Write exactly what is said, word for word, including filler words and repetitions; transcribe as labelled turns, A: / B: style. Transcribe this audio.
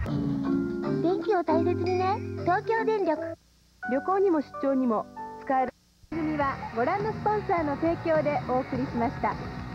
A: 電気を大切にね。東京電力。
B: 旅行にも出張にも使える番組はご覧のスポンサーの提供でお送りしました。